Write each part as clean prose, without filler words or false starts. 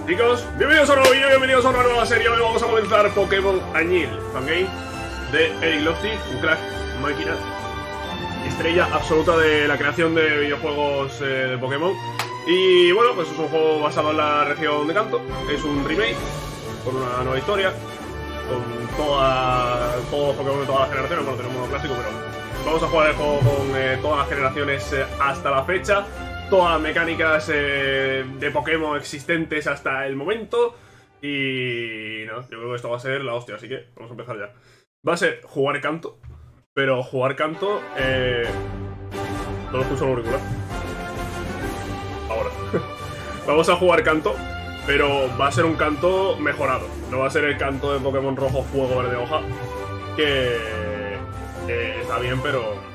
Chicos, bienvenidos a un nuevo vídeo, bienvenidos a una nueva serie. Hoy vamos a comenzar Pokémon Añil, fangame de Eric Lofty, un crack, máquina, estrella absoluta de la creación de videojuegos de Pokémon. Y bueno, pues es un juego basado en la región de Kanto, es un remake con una nueva historia, con todos los Pokémon de todas las generaciones. Bueno, tenemos uno clásico, pero vamos a jugar el juego con todas las generaciones hasta la fecha. Todas las mecánicas de Pokémon existentes hasta el momento. Y no, yo creo que esto va a ser la hostia, así que vamos a empezar ya. Va a ser jugar Kanto, pero jugar Kanto no lo escucho en el auricular. Ahora vamos a jugar Kanto, pero va a ser un Kanto mejorado. No va a ser el Kanto de Pokémon rojo, fuego, verde, hoja, que está bien, pero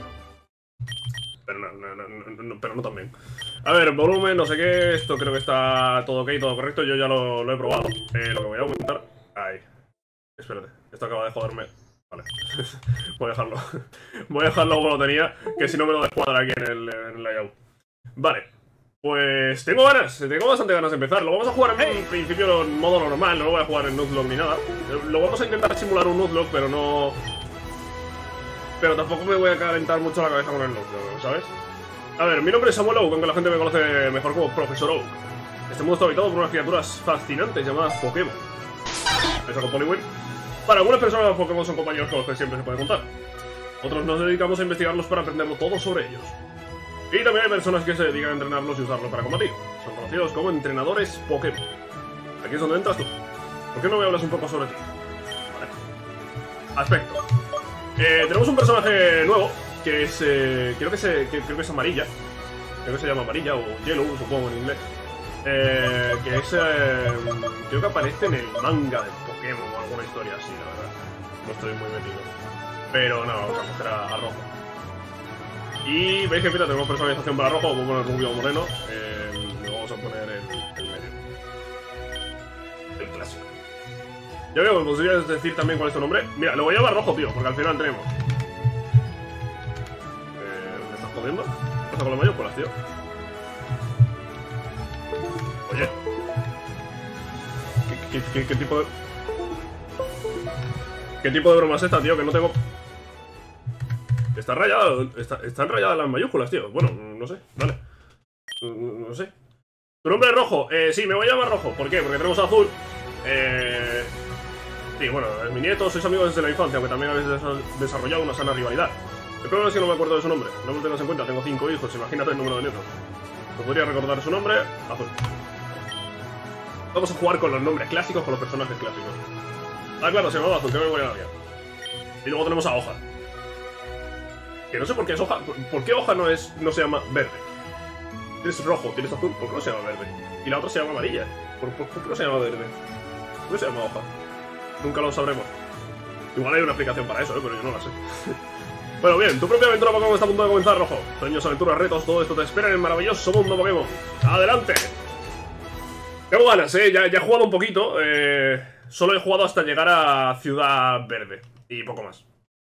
no tan bien. A ver, volumen, no sé qué. Esto creo que está todo ok, todo correcto. Yo ya lo he probado. Lo que voy a aumentar. Ahí. Espérate, esto acaba de joderme. Vale. Voy a dejarlo. Voy a dejarlo como lo tenía, que si no me lo descuadra aquí en el layout. Vale. Pues tengo bastante ganas de empezar. Lo vamos a jugar en principio en modo normal. No lo voy a jugar en Nuzlocke ni nada. Lo vamos a intentar simular un Nuzlocke, pero no. Pero tampoco me voy a calentar mucho la cabeza con el Nuzlocke, ¿sabes? A ver, mi nombre es Samuel Oak, aunque la gente me conoce mejor como Profesor Oak. Este mundo está habitado por unas criaturas fascinantes llamadas Pokémon. Eso con Poliwhirl. Para algunas personas los Pokémon son compañeros con los que siempre se puede contar. Otros nos dedicamos a investigarlos para aprenderlo todo sobre ellos. Y también hay personas que se dedican a entrenarlos y usarlos para combatir. Son conocidos como entrenadores Pokémon. Aquí es donde entras tú. ¿Por qué no me hablas un poco sobre ti? Vale. Aspecto. Tenemos un personaje nuevo, que es, creo que es amarilla. Creo que se llama amarilla o yellow, supongo en inglés. Que es, creo que aparece en el manga de Pokémon o alguna historia así, la verdad. No estoy muy metido. Pero no, vamos a coger a rojo. Y veis que mira, tenemos personalización para rojo, vamos a poner rubio o moreno. Luego vamos a poner el medio. El clásico. Ya veo, ¿me podrías decir también cuál es tu nombre? Mira, lo voy a llamar rojo, tío, porque al final tenemos. ¿Me estás jodiendo? ¿Qué pasa con las mayúsculas, tío? Oye. ¿Qué tipo de. ¿Qué tipo de broma es esta, tío? Que no tengo. Está rayado. Están rayadas las mayúsculas, tío. Bueno, no sé, vale. No sé. ¿Tu nombre es rojo? Sí, me voy a llamar rojo. ¿Por qué? Porque tenemos azul. Sí, bueno, es mi nieto, sois amigos desde la infancia, aunque también habéis desarrollado una sana rivalidad. El problema es que no me acuerdo de su nombre. No lo tengas en cuenta, tengo 5 hijos, imagínate el número de nietos. ¿No podría recordar su nombre? Azul. Vamos a jugar con los nombres clásicos, con los personajes clásicos. Ah, claro, se llamaba Azul, que me voy a la vida. Y luego tenemos a Hoja. Que no sé por qué es Hoja. ¿Por qué Hoja no se llama verde? Tienes rojo, tienes azul, ¿por qué no se llama verde? Y la otra se llama amarilla. ¿Por qué no se llama verde? ¿Por qué se llama Hoja? Nunca lo sabremos. Igual hay una explicación para eso, pero yo no la sé. Bueno, bien, tu propia aventura Pokémon está a punto de comenzar, rojo. Sueños, aventuras, retos, todo esto te espera en el maravilloso mundo Pokémon. ¡Adelante! Tengo ganas, ya he jugado un poquito. Solo he jugado hasta llegar a Ciudad Verde. Y poco más.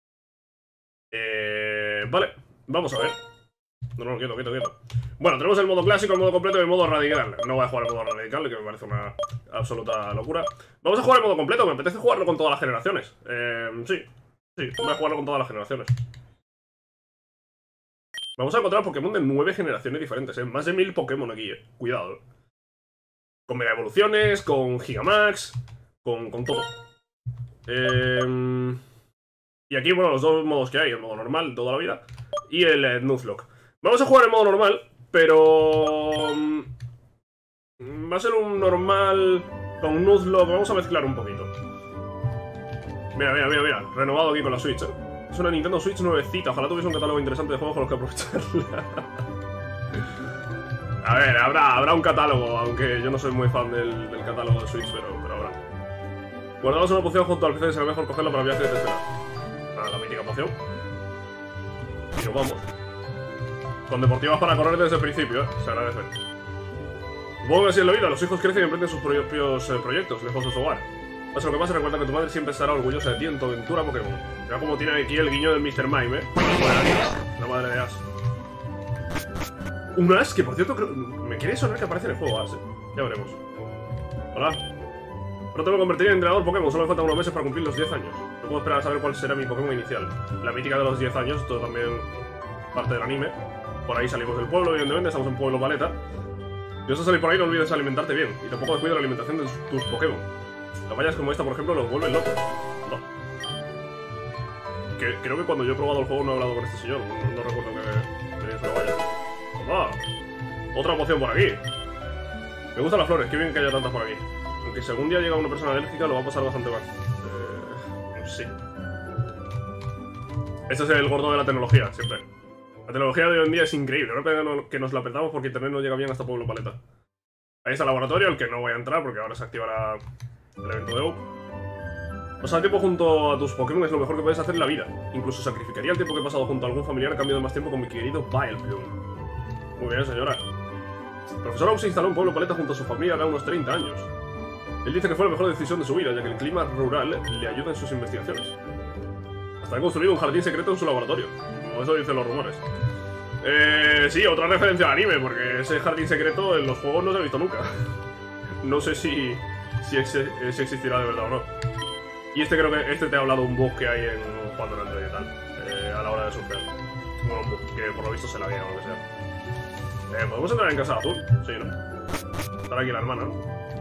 Vale, vamos a ver. No, quieto. Bueno, tenemos el modo clásico, el modo completo y el modo radical. No voy a jugar el modo radical, que me parece una absoluta locura. Vamos a jugar el modo completo, me apetece jugarlo con todas las generaciones. Sí, voy a jugarlo con todas las generaciones. Vamos a encontrar Pokémon de 9 generaciones diferentes, más de 1000 Pokémon aquí, cuidado. Con mega evoluciones, con Gigamax, con todo. Y aquí, bueno, los dos modos que hay, el modo normal, toda la vida, y el Nuzlocke. Vamos a jugar en modo normal, pero va a ser un normal con Nuzlocke. Vamos a mezclar un poquito. Mira, renovado aquí con la Switch, Es una Nintendo Switch nuevecita. Ojalá tuviese un catálogo interesante de juegos con los que aprovecharla. A ver, habrá un catálogo, aunque yo no soy muy fan del catálogo de Switch, pero habrá. Guardamos una poción junto al PC, será mejor cogerla para el viaje de tercera. La mítica poción. Y nos vamos. Con deportivas para correr desde el principio, se agradece. Supongo que así es la vida, los hijos crecen y emprenden sus propios proyectos, lejos de su hogar. Pase lo que pase, recuerda que tu madre siempre estará orgullosa de ti en tu aventura Pokémon. Mira como tiene aquí el guiño del Mr. Mime, la madre de Ash. Un Ash que, por cierto, me quiere sonar que aparece en el juego Ash, Ya veremos. Hola. Pronto me convertiré en entrenador Pokémon, solo me faltan unos meses para cumplir los 10 años. No puedo esperar a saber cuál será mi Pokémon inicial. La mítica de los 10 años, esto también parte del anime. Por ahí salimos del pueblo, evidentemente, estamos en Pueblo Paleta. Si vas a salir por ahí, no olvides alimentarte bien. Y tampoco descuida la alimentación de tus Pokémon. Las vallas como esta, por ejemplo, los vuelven locos. No. Creo que cuando yo he probado el juego no he hablado con este señor. No recuerdo que me dice la valla. ¡Ah! Otra poción por aquí. Me gustan las flores, qué bien que haya tantas por aquí. Aunque si algún día llega una persona alérgica, lo va a pasar bastante mal. Sí. Este es el gordo de la tecnología, siempre. La tecnología de hoy en día es increíble. No que nos la perdamos porque internet no llega bien hasta Pueblo Paleta. Ahí está el laboratorio, al que no voy a entrar porque ahora se activará el evento de Oak. Pasar tiempo junto a tus Pokémon es lo mejor que puedes hacer en la vida. Incluso sacrificaría el tiempo que he pasado junto a algún familiar a cambio de más tiempo con mi querido Vileplume. Muy bien, señora. El profesor Oak se instaló en Pueblo Paleta junto a su familia hace unos 30 años. Él dice que fue la mejor decisión de su vida, ya que el clima rural le ayuda en sus investigaciones. Hasta ha construido un jardín secreto en su laboratorio. Como eso dicen los rumores. Sí, otra referencia al anime, porque ese jardín secreto en los juegos no se ha visto nunca. No sé si existirá de verdad o no. Y creo que te ha hablado un bug que hay en Juan de Android y tal, a la hora de surfear. Bueno, un bug que por lo visto se la había o lo que sea. ¿Podemos entrar en casa azul? Sí, ¿no? Estará aquí la hermana, ¿no?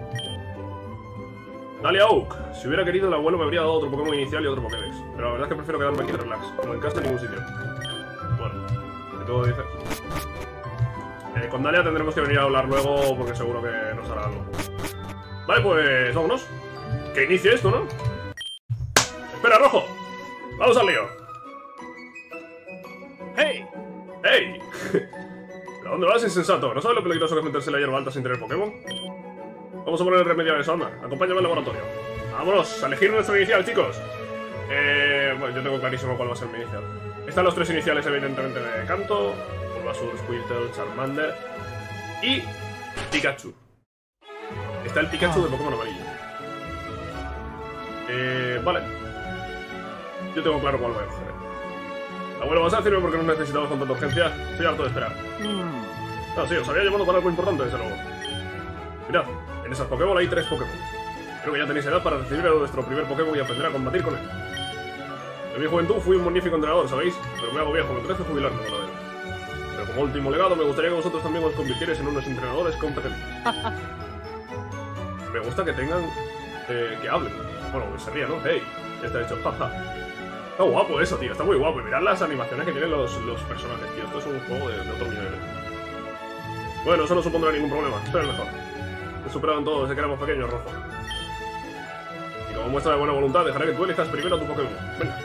Dalia Oak. Si hubiera querido, el abuelo me habría dado otro Pokémon inicial y otro Pokédex. Pero la verdad es que prefiero quedarme aquí de relax. No en casa en ningún sitio. Bueno, ¿qué todo dices? Con Dalia tendremos que venir a hablar luego porque seguro que nos hará algo. Vale, pues vámonos. Que inicie esto, ¿no? ¡Espera, Rojo! ¡Vamos al lío! ¡Hey! ¡Hey! ¿Pero dónde vas, insensato? ¿No sabes lo peligroso que es meterse en la hierba alta sin tener Pokémon? Vamos a poner el remedio a eso, anda. Acompáñame al laboratorio. ¡Vámonos! ¡A elegir nuestro inicial, chicos! Bueno, yo tengo clarísimo cuál va a ser mi inicial. Están los tres iniciales, evidentemente, de Kanto: Bulbasaur, Squirtle, Charmander y Pikachu. Está el Pikachu de Pokémon amarillo. Vale. Yo tengo claro cuál voy a coger. Abuelo, ¿vas a decirme por qué nos necesitamos con tanta urgencia? Estoy harto de esperar. Ah, sí, os había llamado para algo importante, desde luego. Mirad, en esas Pokémon hay 3 Pokémon. Creo que ya tenéis edad para recibir a nuestro primer Pokémon y aprender a combatir con él. En mi juventud fui un magnífico entrenador, ¿sabéis? Pero me hago viejo, me parece jubilarme con él. Pero como último legado, me gustaría que vosotros también os convirtierais en unos entrenadores competentes. Me gusta que tengan... que hablen. Bueno, que se rían, ¿no? ¡Hey! Ya está hecho, jaja. Está guapo eso, tío, está muy guapo. Y mirad las animaciones que tienen los personajes, tío. Esto es un juego de otro nivel. Bueno, eso no supondrá ningún problema. Esto es mejor. He superado en todo desde que éramos pequeños, Rojo. Y como muestra de buena voluntad, dejaré que tú elijas primero a tu Pokémon. Venga.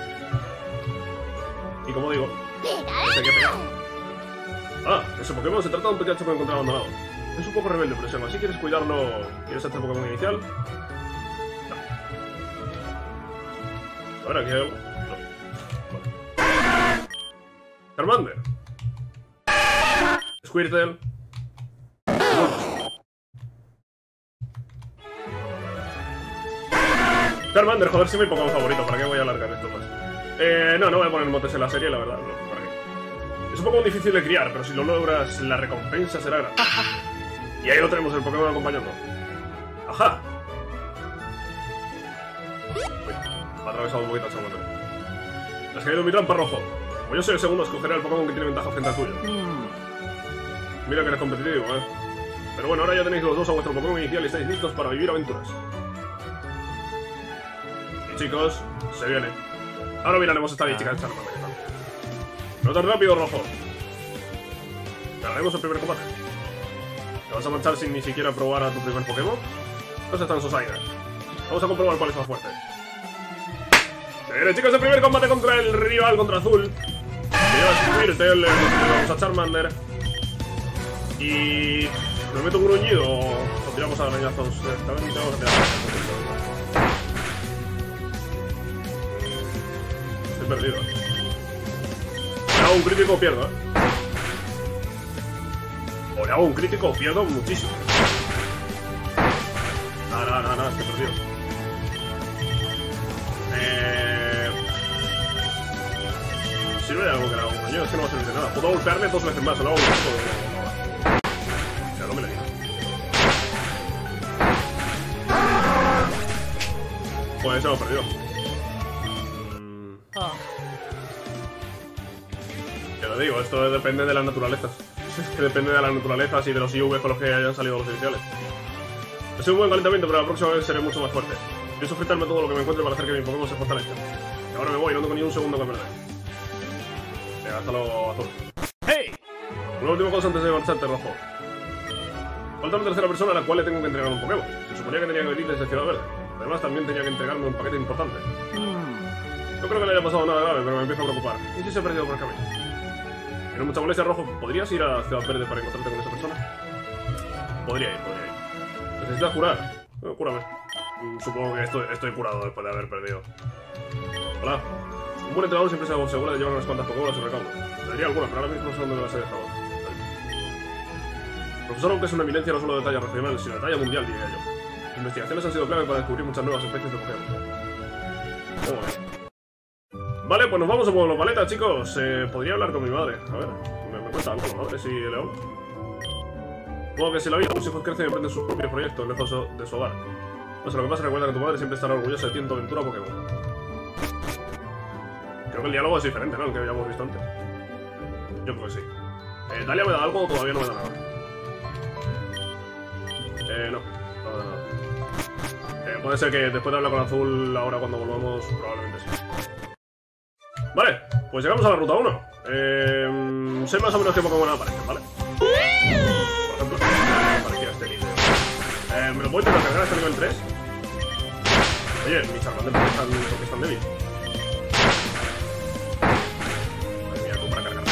Y como digo, este que pegar. Ah, ese Pokémon se trata de un Pikachu que encontré abandonado. Es un poco rebelde, pero si aún así quieres cuidarlo... ¿Quieres hacer Pokémon inicial? No. A ver, aquí hay algo. No. Vale. Charmander. Squirtle. Charmander, joder, si es mi Pokémon favorito. ¿Para qué voy a alargar esto más? No voy a poner motes en la serie, la verdad. No, ¿para qué? Es un Pokémon difícil de criar, pero si lo logras, la recompensa será grande. Y ahí lo tenemos, el Pokémon acompañando. ¡Ajá! Uy, ha atravesado un poquito a Charmander. Has caído en mi trampa, Rojo. Como yo soy el segundo, escogeré al Pokémon que tiene ventaja frente al tuyo. Mira que eres competitivo, ¿eh? Pero bueno, ahora ya tenéis los dos a vuestro Pokémon inicial y estáis listos para vivir aventuras. Y chicos, se viene. Ahora miraremos estadísticas de Charmander. No tan rápido, Rojo. Ganaremos el primer combate. ¿Te vas a marchar sin ni siquiera probar a tu primer Pokémon? No están Sosaina. Vamos a comprobar cuál es más fuerte. Chicos, el primer combate contra el rival, contra Azul. Squirtle, vamos a Charmander. Y... ¿me meto un gruñido o tiramos a arañazos directamente? Vamos a tirar. Estoy perdido. Si hago un crítico pierdo, O le hago un crítico pierdo muchísimo. No, estoy perdido. ¿Sirve de algo que le haga un gruñido? Es que no va a servir de nada. Puedo golpearle 2 veces más, o le hago un crítico. No me la digo. Pues hemos perdido. Ya lo digo, esto depende de las naturalezas. Es que depende de las naturalezas y de los IV con los que hayan salido los iniciales. Ha sido un buen calentamiento, pero la próxima vez seré mucho más fuerte. Pienso enfrentarme a todo lo que me encuentre para hacer que mi Pokémon se fortalezca. Y ahora me voy, no tengo ni un segundo que perder. Venga, hasta luego, Azul. ¡Hey! Una última cosa antes de marcharte, Rojo. Falta una tercera persona a la cual le tengo que entregar un Pokémon. Se suponía que tenía que venir desde Ciudad Verde. Además, también tenía que entregarme un paquete importante. No creo que le haya pasado nada grave, pero me empiezo a preocupar. ¿Y si se ha perdido por el camino? Tiene mucha molestia, Rojo. ¿Podrías ir a Ciudad Verde para encontrarte con esa persona? Podría ir. ¿Necesitas curar? No, cúrame. Supongo que estoy curado después de haber perdido. Hola. Un buen entrenador siempre se asegura de llevar unas cuantas Pokébolas a su recaudo. Te diría algunas, pero ahora mismo no sé dónde me las he dejado. El profesor, aunque es una eminencia no solo de talla regional, sino de talla mundial, diría yo. Sus investigaciones han sido clave para descubrir muchas nuevas especies de Pokémon. Vale, pues nos vamos a Pueblo Paleta, chicos. Podría hablar con mi madre. A ver, me cuenta algo la madre si le hablo. Supongo que si la vida, los hijos crecen y emprenden sus propios proyectos lejos de su hogar. No sé, lo que pasa, recuerda que tu madre siempre estará orgullosa de ti en tu aventura Pokémon. Creo que el diálogo es diferente, ¿no? El que habíamos visto antes. Yo creo que sí. ¿Dalia me da algo o todavía no me da nada? No me da nada. Puede ser que después de hablar con Azul, ahora cuando volvamos, probablemente sí. Vale, pues llegamos a la ruta 1. Sé más o menos qué Pokémon aparecen, ¿vale? Por ejemplo, aparecía este vídeo. ¿Me lo puedo intentar cargar hasta nivel 3? Oye, mi Charmander, ¿por qué es tan débil? Madre mía, tú para cargar.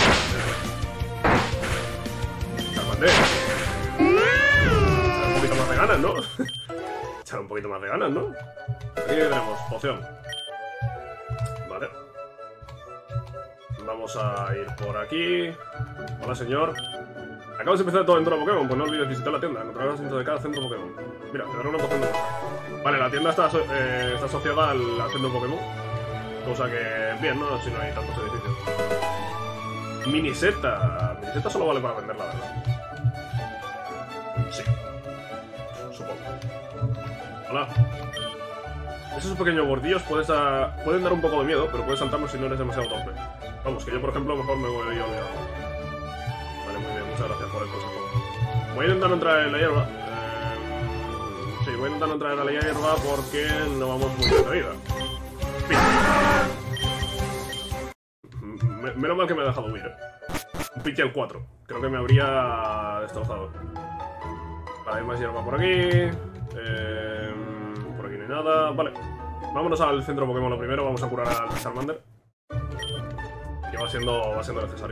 Charmander. Echar un poquito más de ganas, ¿no? Echar un poquito más de ganas, ¿no? Aquí tenemos poción. Vale. Vamos a ir por aquí. Hola, señor. Acabas de empezar tu aventura Pokémon, pues no olvides visitar la tienda. Encontrarás dentro de cada centro Pokémon. Mira, te daré una poción de vuelta. Vale, la tienda está asociada al centro Pokémon. Cosa que bien, ¿no? Si no hay tantos edificios. Miniseta. Miniseta solo vale para vender, la verdad. Sí. Supongo. Hola. Esos pequeños gordillos pueden dar un poco de miedo, pero puedes saltarlos si no eres demasiado torpe. Vamos, que yo por ejemplo mejor me voy a olvidar. Vale, muy bien, muchas gracias por el consejo. Voy a intentar no entrar en la hierba. Sí, voy a intentar no entrar en la hierba porque no vamos muy bien de vida. Menos mal que me ha dejado huir. Un Pidgey 4. Creo que me habría destrozado. Vale, hay más hierba por aquí. Por aquí no hay nada. Vale. Vámonos al centro Pokémon lo primero. Vamos a curar al Charmander. Que va siendo necesario.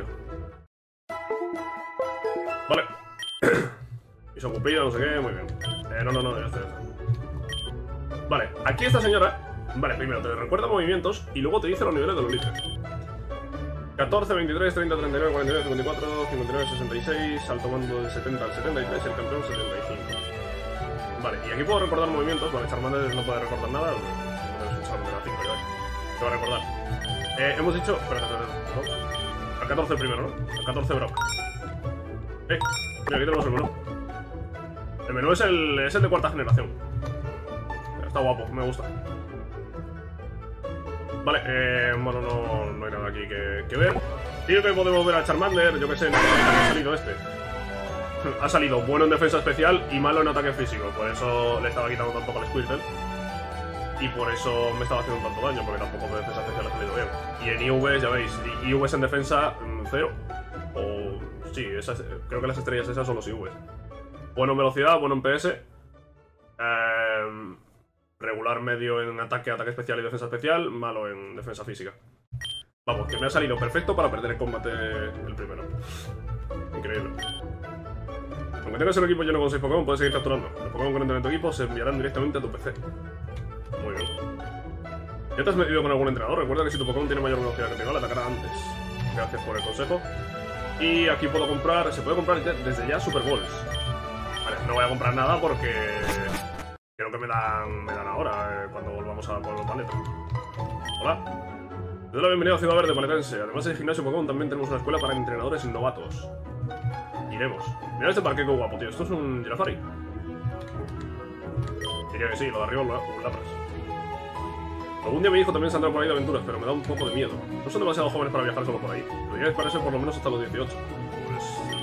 Vale. Hizo cupida, no sé qué. Muy bien. No, ya está. Vale, aquí esta señora. Vale, primero te recuerda movimientos y luego te dice los niveles de los líderes. 14, 23, 30, 39, 49, 54, 59, 66, salto mando del 70 al 73, el campeón 75. Vale, y aquí puedo recordar movimientos, vale, Charmander no puede recordar nada, es un Charmander a 5, ya ves. Se va a recordar. Hemos dicho... Espera, no. Al 14 primero, ¿no? Al 14 Brock. Mira, aquí tenemos el menú. El menú es el de cuarta generación. Está guapo, me gusta. Vale, bueno, no hay nada aquí que ver. Creo que podemos ver a Charmander, yo que sé, no ha salido este. Ha salido bueno en defensa especial y malo en ataque físico. Por eso le estaba quitando tampoco al Squirtle. Y por eso me estaba haciendo tanto daño, porque tampoco de defensa especial ha salido bien. Y en IVs, ya veis, IVs en defensa, 0. O... sí, creo que las estrellas esas son los IVs. Bueno en velocidad, bueno en PS. Regular medio en ataque especial y defensa especial, malo en defensa física. Vamos, que me ha salido perfecto para perder el combate el primero. Increíble. Aunque tengas un equipo lleno con 6 Pokémon, puedes seguir capturando. Los Pokémon que entren en tu equipo se enviarán directamente a tu PC. Muy bien. ¿Ya te has metido con algún entrenador? Recuerda que si tu Pokémon tiene mayor velocidad que tu rival, atacará antes. Gracias por el consejo. Y aquí puedo comprar... se puede comprar desde ya Super Balls. Vale, no voy a comprar nada porque... creo que me dan ahora, cuando volvamos a Pueblo Paleta. Hola. Te doy la bienvenida a Ciudad Verde Paletense. Además del gimnasio Pokémon, también tenemos una escuela para entrenadores novatos. Iremos. Mira este parque, qué guapo, tío. Esto es un Girafari. Diría que sí, lo de arriba o lo de atrás. Algún día mi hijo también saldrá por ahí de aventuras, pero me da un poco de miedo. No son demasiado jóvenes para viajar solo por ahí. Debería dispararse por lo menos hasta los 18. Pues...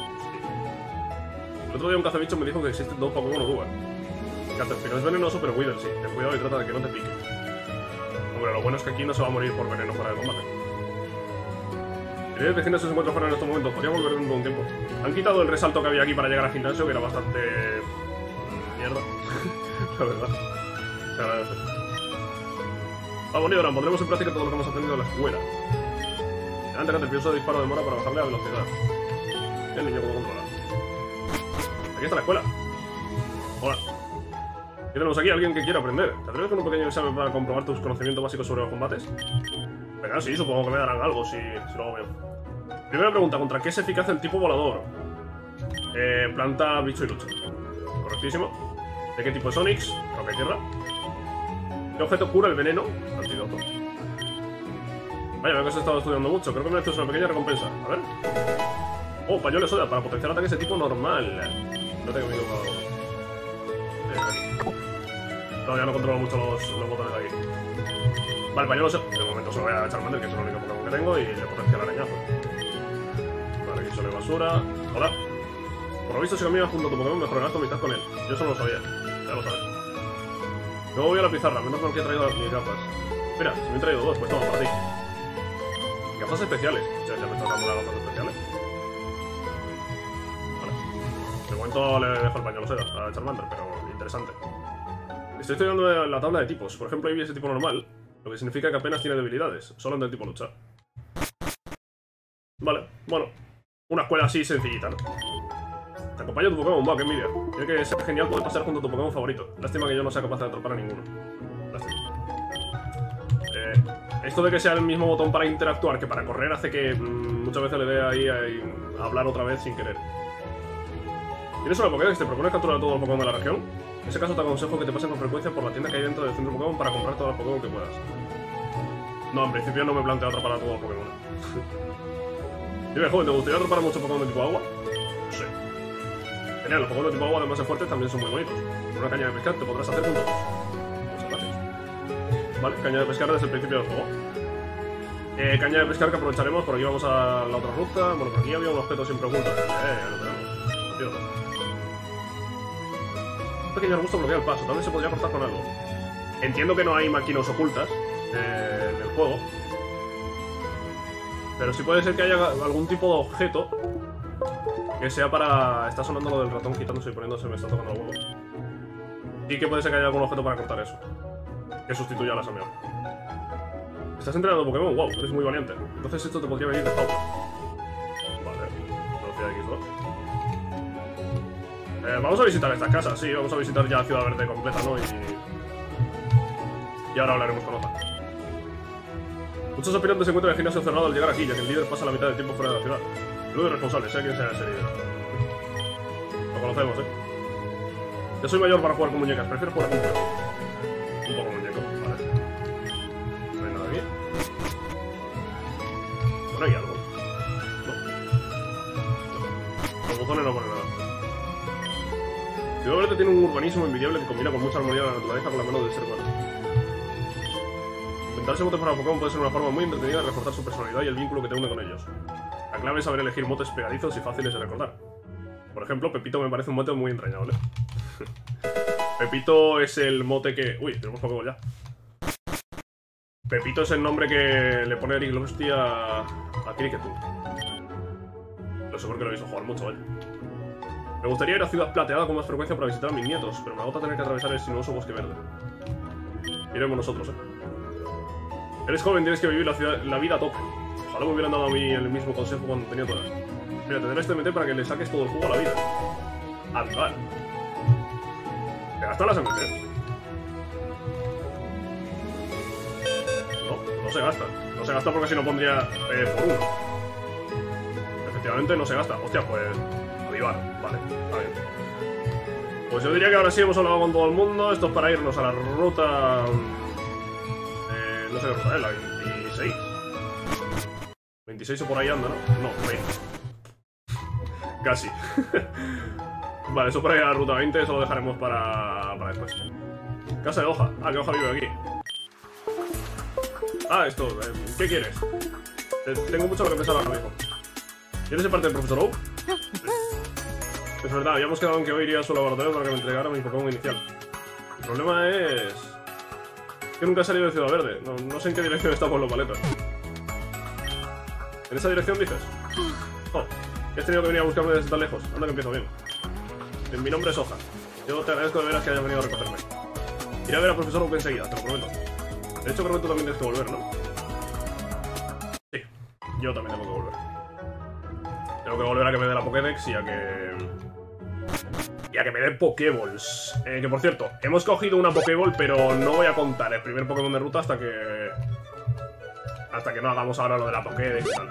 El otro día un cazabichos me dijo que existen 2 Pokémon oruga. Caterpillar es venenoso, pero Weedle sí. Ten cuidado y trata de que no te pique. Hombre, lo bueno es que aquí no se va a morir por veneno fuera de combate. Si el vecino se encuentra fuera en estos momentos, podría volver dentro de un tiempo. Han quitado el resalto que había aquí para llegar al gimnasio, que era bastante... mierda. La verdad. Se agradece. Bonito, ahora pondremos en práctica todo lo que hemos aprendido en la escuela. Adelante, Caterpillar, uso de disparo de mora para bajarle la velocidad. El niño cómo controla. Aquí está la escuela. Hola. ¿Qué tenemos aquí? ¿Alguien que quiera aprender? ¿Te atreves con un pequeño examen para comprobar tus conocimientos básicos sobre los combates? Venga, sí, supongo que me darán algo si lo hago bien. Primera pregunta, ¿contra qué es eficaz el tipo volador? Planta, bicho y lucha. Correctísimo. ¿De qué tipo es Onix? Creo que hay tierra. ¿Qué objeto cura el veneno? Antídoto. Vaya, veo que has estado estudiando mucho. Creo que mereces una pequeña recompensa. A ver. Oh, pañuelo de soda para potenciar ataques de tipo normal. No tengo miedo para... No, ya no controlo mucho los botones de aquí. Vale, pañuelo de soda. De momento se lo voy a Charmander, que es el único Pokémon que tengo, y le potencia el arañazo. Vale, aquí sale basura. Hola. Por lo visto, si caminas junto a tu Pokémon, mejorarás tu amistad con él. Yo eso no lo sabía. Ya lo sabes. Luego voy a la pizarra, menos mal que he traído mis gafas. Mira, si me he traído 2, pues toma, para ti. Gafas especiales. Ya me está dando las gafas especiales. Vale. De momento le dejo el pañuelo seda a Charmander, pero interesante. Estoy estudiando la tabla de tipos. Por ejemplo, ahí vi ese tipo normal, lo que significa que apenas tiene debilidades, solo del tipo lucha. Vale, bueno. Una escuela así sencillita, ¿no? Te acompaña tu Pokémon, va, qué envidia. Tiene que ser genial poder pasar junto a tu Pokémon favorito. Lástima que yo no sea capaz de atrapar a ninguno. Lástima. Esto de que sea el mismo botón para interactuar que para correr hace que muchas veces le dé ahí a hablar otra vez sin querer. ¿Tienes una Pokédex? ¿Te propones capturar a todos los Pokémon de la región? En ese caso te aconsejo que te pases con frecuencia por la tienda que hay dentro del centro Pokémon para comprar todos los Pokémon que puedas. No, en principio no me planteo atrapar a todos los Pokémon. Dime, joven, ¿te gustaría atrapar a muchos Pokémon de tipo agua? Sí. Genial, los Pokémon de tipo agua, además de fuertes, también son muy bonitos. Con una caña de pescar te podrás hacer juntos. Muchas gracias. Vale, caña de pescar desde el principio del juego. Caña de pescar que aprovecharemos, por aquí vamos a la otra ruta. Bueno, por aquí había un objeto siempre oculto. Ya lo tenemos. Tío, un pequeño arbusto bloquea el paso, también se podría cortar con algo. Entiendo que no hay máquinas ocultas en el juego. Pero sí puede ser que haya algún tipo de objeto que sea para... Está sonando lo del ratón quitándose y poniéndose, me está tocando el huevo. Y que puede ser que haya algún objeto para cortar eso, que sustituya a la Sameo. ¿Estás entrenando Pokémon? Wow, eres muy valiente. Entonces esto te podría venir de pauta. Vale, velocidad X2. Vamos a visitar estas casas, sí, vamos a visitar ya Ciudad Verde completa, ¿no? Y ahora hablaremos con Oza. Muchos aspirantes se encuentran en el gimnasio cerrado al llegar aquí, ya que el líder pasa la mitad del tiempo fuera de la ciudad. El líder responsable, sea quien sea ese líder. Lo conocemos, Yo soy mayor para jugar con muñecas, prefiero jugar con muñecos. Un poco muñeco, vale. No hay nada aquí. ¿Pone aquí algo? No. Los botones no ponen nada. Ciudad Verde tiene un urbanismo envidiable que combina con mucha armonía de la naturaleza con la mano del ser humano. Inventarse motes para Pokémon puede ser una forma muy entretenida de reforzar su personalidad y el vínculo que te une con ellos. La clave es saber elegir motes pegadizos y fáciles de recordar. Por ejemplo, Pepito me parece un mote muy entrañable. Pepito es el mote que... Uy, tenemos Pokémon ya. Pepito es el nombre que le pone Eric Losty a Cricketune. Lo sé porque lo he visto jugar mucho, ¿vale? Me gustaría ir a Ciudad Plateada con más frecuencia para visitar a mis nietos, pero me agota tener que atravesar el sinuoso bosque verde. Iremos nosotros, Eres joven, tienes que vivir la vida a tope. Ojalá me hubieran dado a mí el mismo consejo cuando tenía toda. Mira, te debes meter para que le saques todo el jugo a la vida. Avivar. ¿Te gasta la sangre? No se gasta. No se gasta porque si no pondría por uno. Efectivamente no se gasta. Hostia, pues... Avivar. Vale, está bien. Pues yo diría que ahora sí hemos hablado con todo el mundo. Esto es para irnos a la ruta... no sé qué ruta es, la 26. 26 o por ahí anda, ¿no? No, 20. Casi. Vale, eso por ahí a la ruta 20, eso lo dejaremos para después. Casa de Hoja. Ah, que Hoja vive aquí. Ah, esto, ¿qué quieres? Tengo mucho que pensar ahora mismo. ¿Quieres ser parte del profesor Oak? Es verdad, habíamos quedado en que hoy iría a su laboratorio para que me entregara mi Pokémon inicial. El problema es que nunca he salido de Ciudad Verde. No sé en qué dirección estamos los paletas. ¿En esa dirección dices? Oh, que has tenido que venir a buscarme desde tan lejos. Anda que empiezo bien. Mi nombre es Hoja. Yo te agradezco de veras que hayas venido a recogerme. Iré a ver al profesor Oak enseguida, te lo prometo. De hecho, creo que tú también tienes que volver, ¿no? Sí, yo también tengo que volver. Tengo que volver a que me dé la Pokédex y a que me dé Pokéballs. Que por cierto, hemos cogido una Pokéball, pero no voy a contar el primer Pokémon de ruta hasta que no hagamos ahora lo de la Pokédex y tal.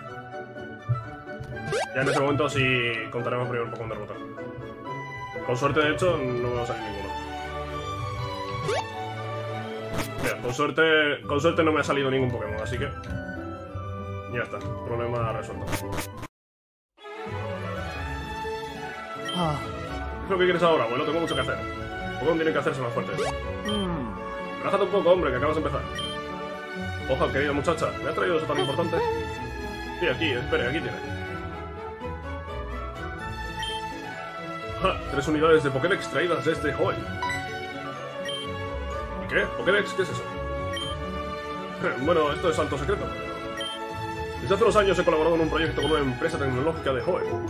Ya en ese momento sí contaremos el primer Pokémon de ruta. Con suerte, de hecho, no me va a salir ninguno. Mira, con suerte no me ha salido ningún Pokémon, así que ya está, problema resuelto. ¿Qué es lo que quieres ahora, abuelo? Tengo mucho que hacer. Pokémon tienen que hacerse más fuertes. Relájate un poco, hombre, que acabas de empezar. Oja, querida muchacha, ¿me has traído eso tan importante? Sí, aquí, espere, aquí tiene. 3 unidades de Pokédex traídas desde Hoenn. ¿Y qué? ¿Pokédex? ¿Qué es eso? Bueno, esto es alto secreto. Desde hace unos años he colaborado en un proyecto con una empresa tecnológica de Hoenn.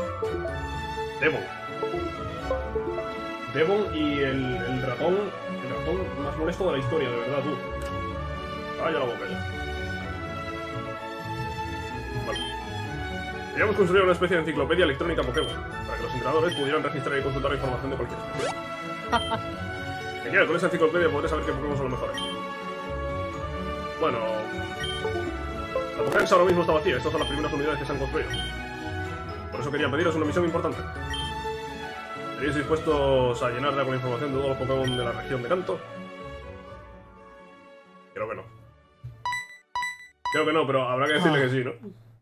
Devon y el ratón más molesto de la historia, de verdad, tú. Vaya la boca ya. Vale. Queríamos construir una especie de enciclopedia electrónica Pokémon, para que los entrenadores pudieran registrar y consultar información de cualquier especie. Genial, con esa enciclopedia podré saber qué Pokémon son los mejores. Bueno, la Pokédex ahora mismo está vacía, estas son las primeras unidades que se han construido. Por eso quería pediros una misión importante. ¿Estaríais dispuestos a llenarla con información de todos los Pokémon de la región de Kanto? Creo que no. Creo que no, pero habrá que decirle que sí, ¿no?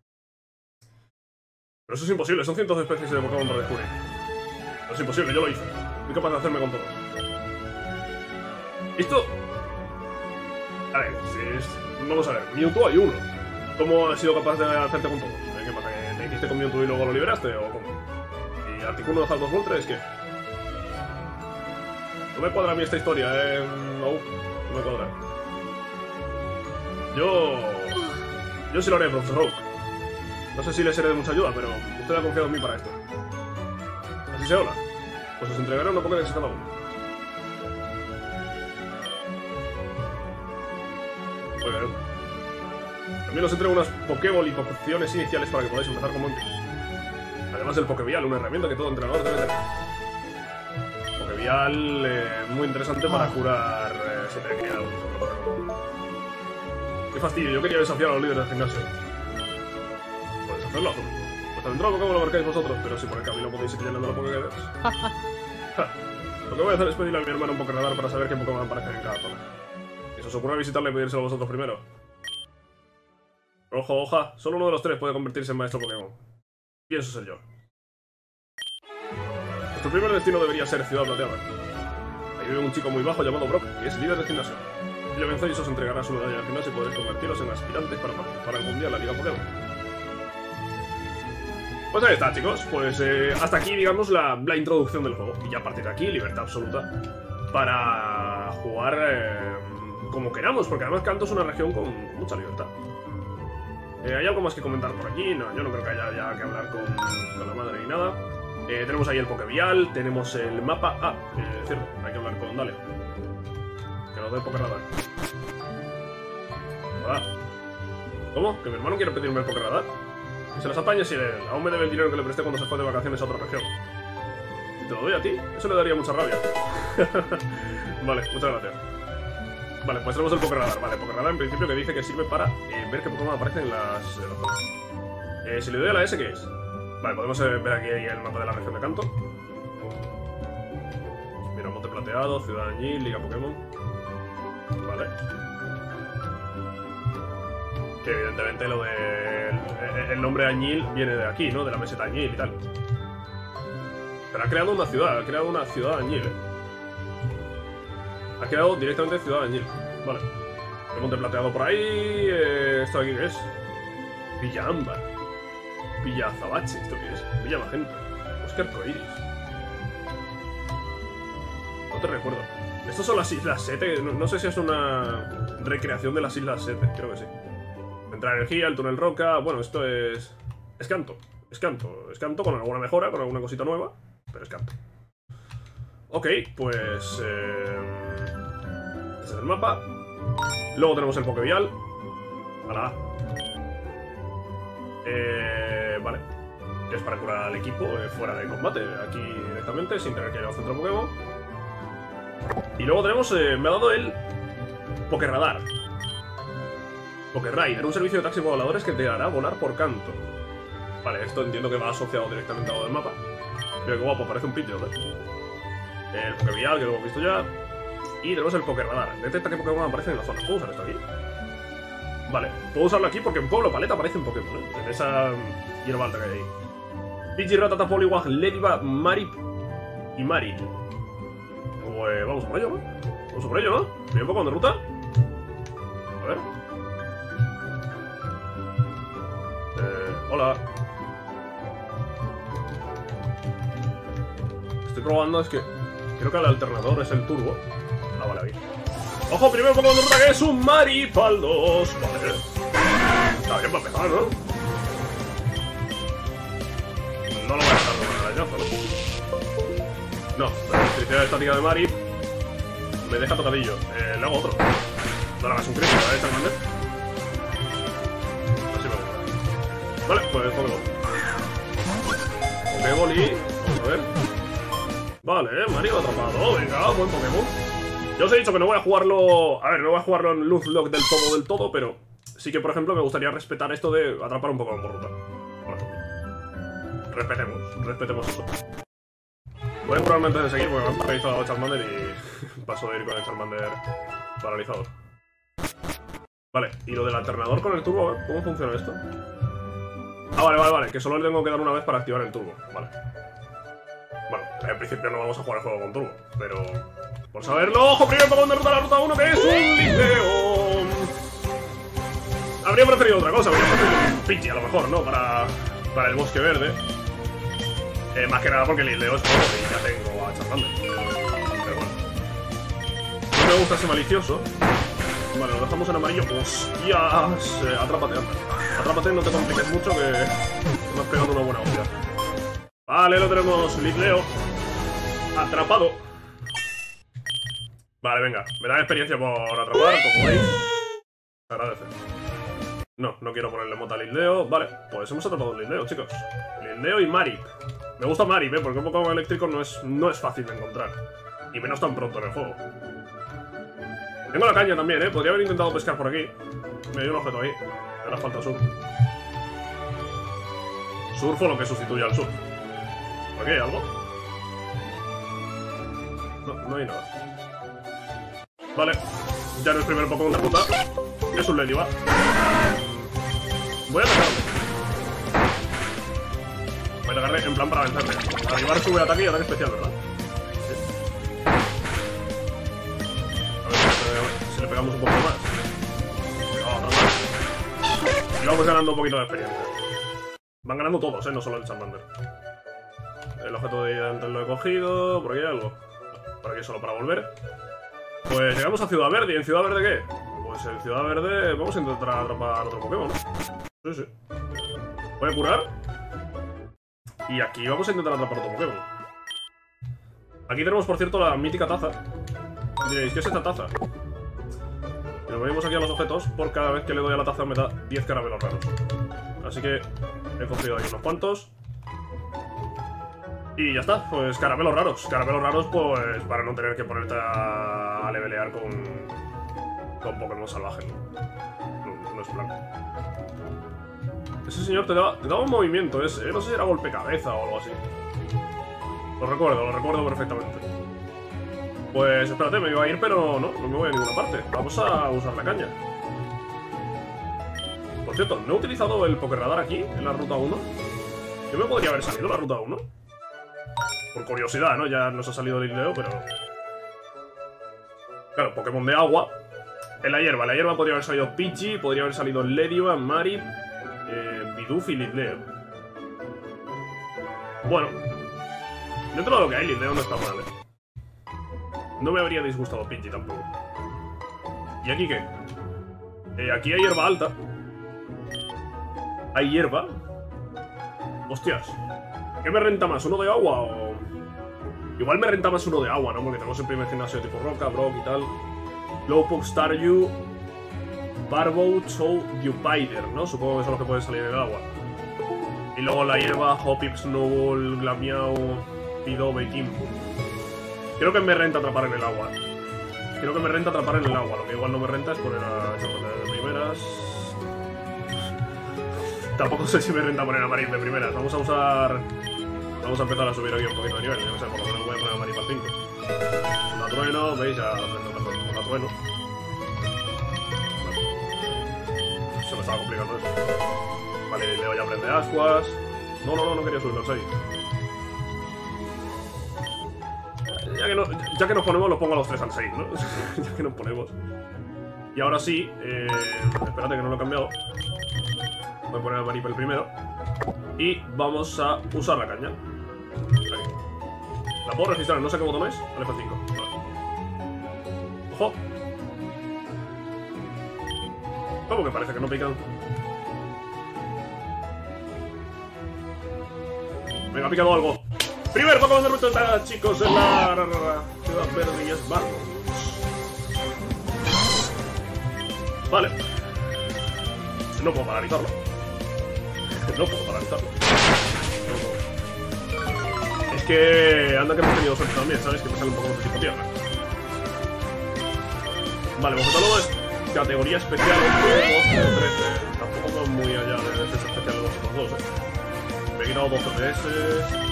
Pero eso es imposible, son cientos de especies de Pokémon para descubrir. No es imposible, yo lo hice. Soy capaz de hacerme con todos. Esto... A ver, vamos a ver, Mewtwo hay uno. ¿Cómo has sido capaz de hacerte con todos? ¿Qué pasa? ¿Que te hiciste con Mewtwo y luego lo liberaste? ¿O cómo? ¿Y Articuno de Zaldos Moltres? ¿Qué? No me cuadra a mí esta historia, no me cuadra. Yo sí lo haré, profesor Oak. No sé si le seré de mucha ayuda, pero usted ha confiado en mí para esto. Así se habla. Pues os entregaré una Pokédex a cada uno. Muy bien. También os entrego unas Pokéball y pociones iniciales para que podáis empezar con Monty. Además del Pokévial, una herramienta que todo entrenador debe tener. Pokévial muy interesante para curar siempre que haya un Pokémon. Qué fastidio, yo quería desafiar a los líderes del gimnasio. Podéis hacerlo, Azul. Vuestra entrada Pokémon lo marcáis vosotros, pero si por el camino podéis ir llenando la Pokédex. Lo que voy a hacer es pedirle a mi hermano un Pokéradar para saber qué Pokémon aparecen en cada zona. Si se os ocurre visitarle, pedírselo a vosotros primero. Ojo, hoja, solo uno de los 3 puede convertirse en maestro Pokémon. Pienso ser yo. Nuestro primer destino debería ser Ciudad Plateada. Ahí vive un chico muy bajo llamado Brock, que es líder del gimnasio. Si lo vencéis, os entregará su medalla del gimnasio y podréis convertiros en aspirantes para participar algún día en la Liga Pokémon. Pues ahí está, chicos. Pues hasta aquí, digamos, la introducción del juego. Y ya a partir de aquí, libertad absoluta para jugar como queramos, porque además Kanto es una región con mucha libertad. ¿Hay algo más que comentar por aquí? No, yo no creo que haya ya que hablar con la madre ni nada. Tenemos ahí el Pokévial, tenemos el mapa... Ah, es cierto, hay que hablar con Dale. Que nos dé el Pokéradar. ¿Cómo? ¿Que mi hermano quiere pedirme el Pokéradar? Que se las apañe si él. Aún me debe el dinero que le presté cuando se fue de vacaciones a otra región. ¿Y te lo doy a ti? Eso le daría mucha rabia. Vale, muchas gracias. Vale, pues tenemos el Pokéradar. Vale, Pokéradar en principio que dice que sirve para ver qué Pokémon aparecen en las zonas. Si le doy a la S, ¿qué es? Vale, podemos ver aquí el mapa de la región de Kanto. Mira, Monte Plateado, Ciudad Añil, Liga Pokémon. Vale. Que evidentemente lo de... el nombre Añil viene de aquí, ¿no? De la meseta Añil y tal. Pero ha creado una ciudad, Añil, Ha creado directamente Ciudad Añil. Vale. El monte plateado por ahí. ¿Esto de aquí qué es? Villa Ámbar. Villa Azabache. ¿Esto qué es? Villa Magenta. Oscar Coiris. No te recuerdo. Estas son las Islas 7. No sé si es una recreación de las Islas 7. Creo que sí. Entra energía, el túnel roca. Bueno, esto es... Es canto. Es canto. Es canto con alguna mejora, con alguna cosita nueva. Pero es canto. Ok, pues... Este es el mapa. Luego tenemos el Pokevial. ¡Hala! Vale. Que es para curar al equipo fuera de combate. Aquí directamente, sin tener que ir al centro Pokémon. Y luego tenemos... me ha dado el... Pokerradar. Pokerrider, un servicio de taxi voladores que te hará volar por canto. Vale, esto entiendo que va asociado directamente a lo del mapa. Mira qué guapo, parece un Pidgeot, El Pokevial, que lo hemos visto ya. Y tenemos el Pokerradar. Detecta qué Pokémon aparecen en la zona. ¿Puedo usar esto aquí? Vale, puedo usarlo aquí porque en Pueblo Paleta aparecen Pokémon, en esa hierba alta que hay ahí. Pidgey, Rattata, Poliwag, Lediva, Marip y Maril. Pues vamos por ello, ¿no? Vamos por ello, ¿no? ¿Bien Pokémon de ruta? A ver. Hola. Estoy probando, es que creo que el alternador es el turbo. Ah, vale, ahí. ¡Ojo! Primer Pokémon de ruta que es un Maripaldos. Vale. Está bien para empezar, ¿no? No lo voy a dejar con el arañazo, ¿no? No, la electricidad estática de Marip me deja tocadillo. Le hago otro. No le hagas un crítico, Charmander. Así me gusta. Vale, pues Pokéball. Pokéball y... Vamos a ver. Vale, Mario atrapado. Venga, buen Pokémon. Ya os he dicho que no voy a jugarlo... A ver, no voy a jugarlo en Nuzlocke del todo, pero... Sí que, por ejemplo, me gustaría respetar esto de atrapar un Pokémon por ruta. Por ejemplo. Respetemos eso. Voy a curarme antes de seguir porque me han paralizado a Charmander y... paso de ir con el Charmander paralizado. Vale, y lo del alternador con el turbo, a ver, ¿cómo funciona esto? Ah, vale, que solo le tengo que dar una vez para activar el turbo, vale. Bueno, en principio no vamos a jugar el juego con turbo, pero... Por saberlo, ¡ojo! Primer Pokémon de ruta a la ruta 1 que es un Lileon. Habría preferido otra cosa, habría preferido un Pidgey a lo mejor, ¿no? Para el bosque verde. Más que nada porque el Lileon es todo y ya tengo a Charmander. Pero bueno. No me gusta ese malicioso. Vale, lo dejamos en amarillo. ¡Hostias! Atrápate, anda. Atrápate, no te compliques mucho que me has pegado una buena hostia. Vale, lo tenemos, Litleo. Atrapado. Vale, venga. Me da experiencia por atrapar, como veis. Se agradece. No quiero ponerle mota a Litleo. Vale, pues hemos atrapado un Litleo, chicos. Litleo y Marip. Me gusta Marip, porque un Pokémon eléctrico no es fácil de encontrar. Y menos tan pronto en el juego. Tengo la caña también, podría haber intentado pescar por aquí. Me dio un objeto ahí. Ahora falta surf. Surf o lo que sustituye al surf. ¿Por aquí hay algo? No hay nada. Vale. Ya no es primer Pokémon de ruta. Es un Lediva. Voy a atacarle. Voy a atacarle en plan para vencerle. Arribar sube ataque y ataque especial, ¿verdad? Sí. A ver si le pegamos un poco más. Y vamos ganando un poquito de experiencia. Van ganando todos, no solo el Charmander. El objeto de antes lo he cogido. Por aquí hay algo. Por aquí solo para volver. Pues llegamos a Ciudad Verde. ¿Y en Ciudad Verde qué? Pues en Ciudad Verde vamos a intentar atrapar otro Pokémon. Sí. Voy a curar. Y aquí vamos a intentar atrapar otro Pokémon. Aquí tenemos, por cierto, la mítica taza. Diréis, ¿qué es esta taza? Y nos venimos aquí a los objetos. Por cada vez que le doy a la taza me da 10 caramelos raros. Así que he cogido ahí unos cuantos. Y ya está, pues caramelos raros. Caramelos raros, pues para no tener que ponerte a levelear con Pokémon salvajes, no es plan. Ese señor te daba un movimiento ese, no sé si era golpe cabeza o algo así. Lo recuerdo perfectamente. Pues espérate, me iba a ir, pero no me voy a ninguna parte. Vamos a usar la caña. Por cierto, no he utilizado el Pokerradar aquí, en la ruta 1. Yo me podría haber salido la ruta 1. Por curiosidad, ¿no? Ya nos ha salido el Litleo, pero... Claro, Pokémon de agua. En la hierba podría haber salido Pidgey, podría haber salido Lediva, Marip, Bidoof y Litleo. Bueno, dentro de lo que hay, Litleo no está mal, No me habría disgustado Pidgey tampoco. ¿Y aquí qué? Aquí hay hierba alta. ¿Hay hierba? Hostias. ¿Qué me renta más? ¿Uno de agua o...? Igual me renta más uno de agua, ¿no? Porque tenemos el primer gimnasio tipo roca, Brock y tal. Slowpoke, Staryu, Barboat, Soul, Yupider, ¿no? Supongo que son los que pueden salir en el agua. Y luego la hierba, Hoppip, Snowball, Glamiao, Pidove y Kimbo. Creo que me renta atrapar en el agua. Lo que igual no me renta es poner a esa de primeras. Tampoco sé si me renta poner a Marip de primeras. Vamos a empezar a subir aquí un poquito de nivel. Yo no sé, por lo menos voy a poner a Marip al 5. La trueno, veis, ya aprendo la trueno. Se me estaba complicando eso. Vale, Leo ya aprende ascuas. No quería subirlo al 6. Ya que nos ponemos, lo pongo a los 3 al 6, ¿no? Ya que nos ponemos. Y ahora sí, espérate que no lo he cambiado. Voy a poner a Marip el primero. Y vamos a usar la caña. Aquí. La puedo registrar, no sé qué botón es. Vale, F5. Vale. ¡Ojo! ¿Cómo que parece que no pican? Venga, ha picado algo. Primer Pokémon de ruta, chicos, en la Ciudad Verde y es Barbo. Vale. No puedo paralizarlo. Es que anda que hemos tenido suerte también, ¿sabes? Que me sale un poco de tipo tierra. Vale, Bofetólogo es categoría especial 12 13. Tampoco son muy allá de defensa especial de vosotros dos, Me he quitado 2 FPS.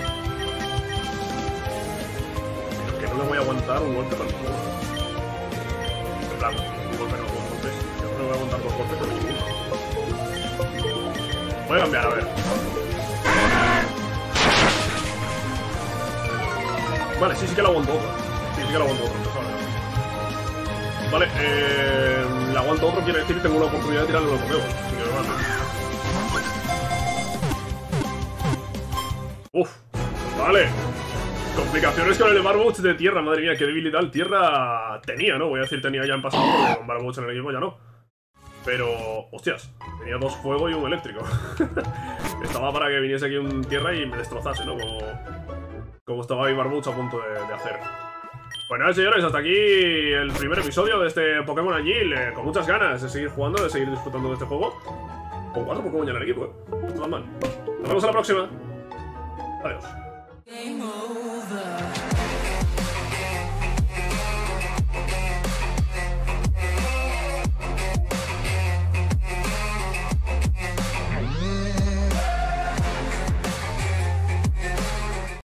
No le voy a aguantar un golpe tan duro. En plan, un golpe no, 2 golpes. Yo no le voy a aguantar 2 golpes con ninguno. Voy a cambiar, a ver. Vale, sí que lo aguanto otro. Vale, le aguanto otro, quiere decir que tengo una oportunidad de tirarle los Pokémon. Así que vale. Uf, vale. Complicaciones con el Barboach de tierra, madre mía, qué debilidad el tierra tenía, ¿no? Voy a decir tenía ya en pasado, porque con Barboach en el equipo ya no. Pero, hostias, tenía 2 fuego y un eléctrico. Estaba para que viniese aquí un tierra y me destrozase, ¿no? Como estaba ahí Barboach a punto de hacer. Pues nada, señores, hasta aquí el primer episodio de este Pokémon Agile. Con muchas ganas de seguir jugando, de seguir disfrutando de este juego. Con 4 Pokémon ya en el equipo, No va mal. Nos vemos en la próxima. Adiós.